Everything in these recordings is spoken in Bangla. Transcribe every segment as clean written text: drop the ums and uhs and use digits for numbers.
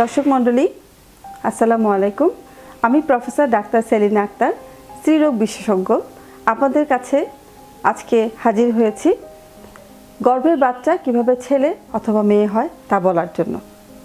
দর্শক মণ্ডলী আসসালামু আলাইকুম। আমি প্রফেসর ডাক্তার সেলিনা আক্তার, স্ত্রীরোগ বিশেষজ্ঞ, আপনাদের কাছে আজকে হাজির হয়েছি গর্ভের বাচ্চা কিভাবে ছেলে অথবা মেয়ে হয় তা বলার জন্য।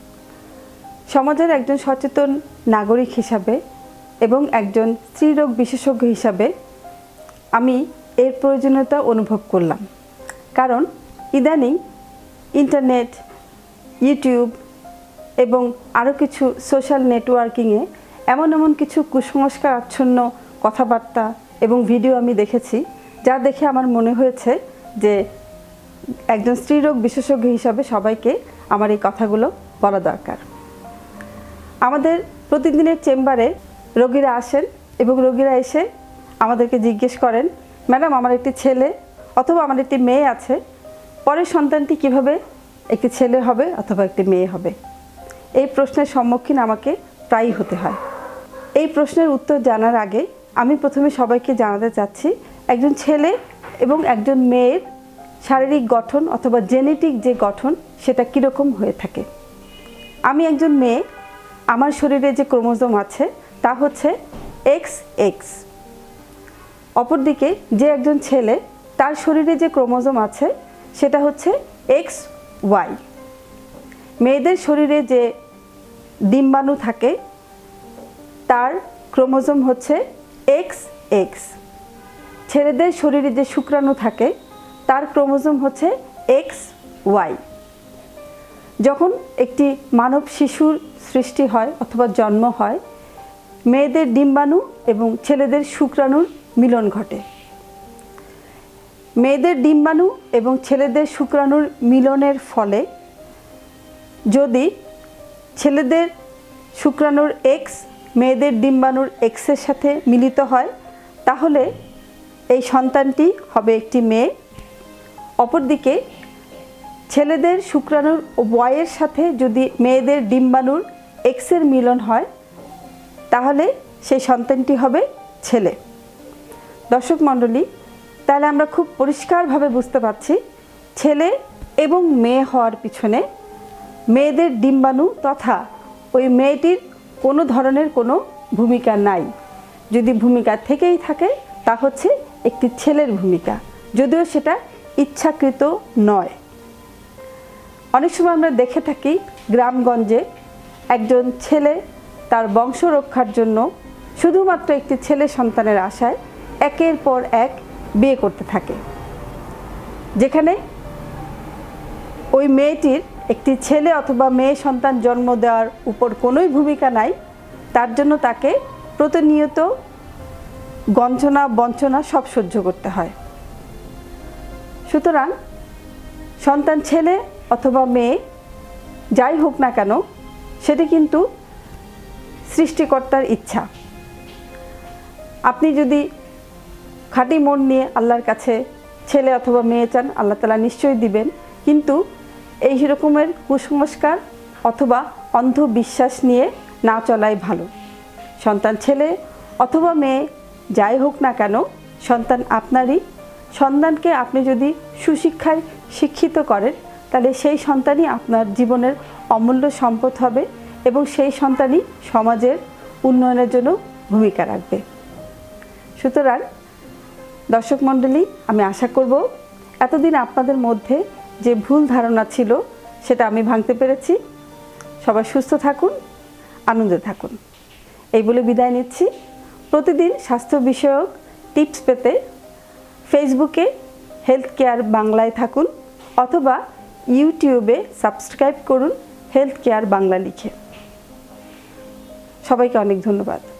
সমাজের একজন সচেতন নাগরিক হিসাবে এবং একজন স্ত্রীরোগ বিশেষজ্ঞ হিসাবে আমি এর প্রয়োজনীয়তা অনুভব করলাম। কারণ ইদানিং ইন্টারনেট, ইউটিউব এবং আরও কিছু সোশ্যাল নেটওয়ার্কিংয়ে এমন কিছু কুসংস্কার আচ্ছন্ন কথাবার্তা এবং ভিডিও আমি দেখেছি, যা দেখে আমার মনে হয়েছে যে একজন স্ত্রীরোগ বিশেষজ্ঞ হিসাবে সবাইকে আমার এই কথাগুলো বলা দরকার। আমাদের প্রতিদিনের চেম্বারে রোগীরা আসেন এবং রোগীরা এসে আমাদেরকে জিজ্ঞেস করেন, ম্যাডাম আমার একটি ছেলে অথবা আমার একটি মেয়ে আছে, পরের সন্তানটি কিভাবে একটি ছেলে হবে অথবা একটি মেয়ে হবে। এই প্রশ্নের সম্মুখীন আমাকে প্রায়ই হতে হয়। এই প্রশ্নের উত্তর জানার আগে আমি প্রথমে সবাইকে জানাতে চাচ্ছি একজন ছেলে এবং একজন মেয়ের শারীরিক গঠন অথবা জেনেটিক যে গঠন সেটা কীরকম হয়ে থাকে। আমি একজন মেয়ে, আমার শরীরে যে ক্রোমোজোম আছে তা হচ্ছে XX। অপরদিকে যে একজন ছেলে, তার শরীরে যে ক্রোমোজোম আছে সেটা হচ্ছে XY। মেয়েদের শরীরে যে ডিম্বাণু থাকে তার ক্রোমোজোম হচ্ছে XX। ছেলেদের শরীরে যে শুক্রাণু থাকে তার ক্রোমোজোম হচ্ছে XY। যখন একটি মানব শিশুর সৃষ্টি হয় অথবা জন্ম হয়, মেয়েদের ডিম্বাণু এবং ছেলেদের শুক্রাণুর মিলন ঘটে। মেয়েদের ডিম্বাণু এবং ছেলেদের শুক্রাণুর মিলনের ফলে যদি ছেলেদের শুক্রাণুর X মেয়েদের ডিম্বাণুর X এর সাথে মিলিত হয়, তাহলে এই সন্তানটি হবে একটি মেয়ে। অপরদিকে ছেলেদের শুক্রাণুর Y এর সাথে যদি মেয়েদের ডিম্বাণুর X এর মিলন হয়, তাহলে সেই সন্তানটি হবে ছেলে। দর্শক মণ্ডলী, তাহলে আমরা খুব পরিষ্কারভাবে বুঝতে পারছি ছেলে এবং মেয়ে হওয়ার পিছনে মেয়েদের ডিম্বাণু তথা ওই মেয়েটির কোনো ধরনের কোনো ভূমিকা নাই। যদি ভূমিকা থেকেই থাকে তা হচ্ছে একটি ছেলের ভূমিকা, যদিও সেটা ইচ্ছাকৃত নয়। অনেক সময় আমরা দেখে থাকি গ্রামগঞ্জে একজন ছেলে তার বংশ রক্ষার জন্য শুধুমাত্র একটি ছেলে সন্তানের আশায় একের পর এক বিয়ে করতে থাকে, যেখানে ওই মেয়েটির একটি ছেলে অথবা মেয়ে সন্তান জন্ম দেওয়ার উপর কোনোই ভূমিকা নাই। তার জন্য তাকে প্রতিনিয়ত গঞ্জনা বঞ্চনা সব সহ্য করতে হয়। সুতরাং সন্তান ছেলে অথবা মেয়ে যাই হোক না কেন, সেটি কিন্তু সৃষ্টিকর্তার ইচ্ছা। আপনি যদি খাঁটি মন নিয়ে আল্লাহর কাছে ছেলে অথবা মেয়ে চান, আল্লাহ তাআলা নিশ্চয়ই দিবেন। কিন্তু এই রকমের কুসংস্কার অথবা অন্ধবিশ্বাস নিয়ে না চলাই ভালো। সন্তান ছেলে অথবা মেয়ে যাই হোক না কেন, সন্তান আপনারই। সন্তানকে আপনি যদি সুশিক্ষায় শিক্ষিত করেন, তাহলে সেই সন্তানই আপনার জীবনের অমূল্য সম্পদ হবে এবং সেই সন্তানই সমাজের উন্নয়নের জন্য ভূমিকা রাখবে। সুতরাং দর্শক মণ্ডলী, আমি আশা করব এতদিন আপনাদের মধ্যে যে ভুল ধারণা ছিল সেটা আমি ভাঙতে পেরেছি। সবাই সুস্থ থাকুন, আনন্দে থাকুন, এই বলে বিদায় নিচ্ছি। প্রতিদিন স্বাস্থ্য বিষয়ক টিপস পেতে ফেসবুকে হেলথ কেয়ার বাংলায় থাকুন অথবা ইউটিউবে সাবস্ক্রাইব করুন হেলথ কেয়ার বাংলা লিখে। সবাইকে অনেক ধন্যবাদ।